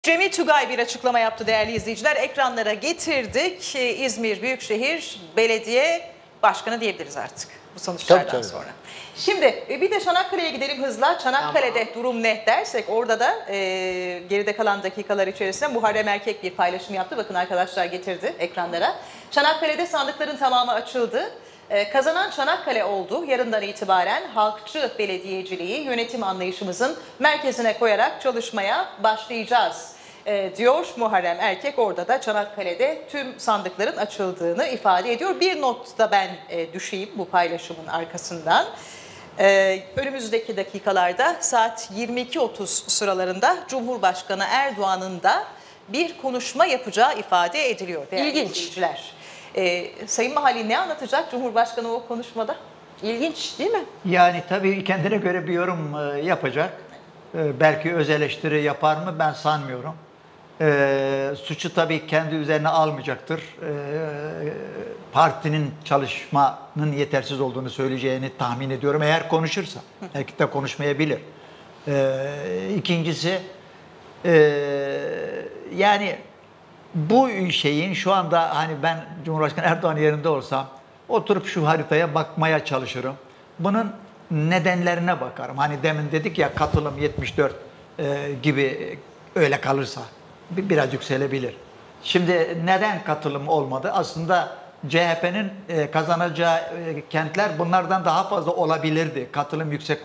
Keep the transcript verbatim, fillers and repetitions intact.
Cemil Tugay bir açıklama yaptı değerli izleyiciler. Ekranlara getirdik. Ee, İzmir Büyükşehir Belediye Başkanı diyebiliriz artık bu sonuçlardan Tabii, tabii. sonra. Şimdi e, bir de Çanakkale'ye gidelim hızla. Çanakkale'de Tamam. durum ne dersek orada da e, geride kalan dakikalar içerisinde Muharrem Erkek bir paylaşım yaptı. Bakın arkadaşlar getirdi ekranlara. Çanakkale'de sandıkların tamamı açıldı. Ee, kazanan Çanakkale oldu. Yarından itibaren halkçı belediyeciliği yönetim anlayışımızın merkezine koyarak çalışmaya başlayacağız e, diyor Muharrem Erkek. Orada da Çanakkale'de tüm sandıkların açıldığını ifade ediyor. Bir not da ben e, düşeyim bu paylaşımın arkasından. Ee, önümüzdeki dakikalarda saat yirmi iki otuz sıralarında Cumhurbaşkanı Erdoğan'ın da bir konuşma yapacağı ifade ediliyor. İlginç. İlginçler. Ee, Sayın Mahalli ne anlatacak Cumhurbaşkanı o konuşmada? İlginç değil mi? Yani tabii kendine göre bir yorum e, yapacak. E, belki öz eleştiri yapar mı ben sanmıyorum. E, suçu tabii kendi üzerine almayacaktır. E, partinin çalışmanın yetersiz olduğunu söyleyeceğini tahmin ediyorum. Eğer konuşursa. Belki de konuşmayabilir. E, ikincisi e, yani bu şeyin şu anda hani ben Cumhurbaşkanı Erdoğan yerinde olsam oturup şu haritaya bakmaya çalışırım. Bunun nedenlerine bakarım. Hani demin dedik ya katılım yetmiş dört e, gibi öyle kalırsa bir- biraz yükselebilir. Şimdi neden katılım olmadı? Aslında C H P'nin e, kazanacağı e, kentler bunlardan daha fazla olabilirdi. Katılım yüksek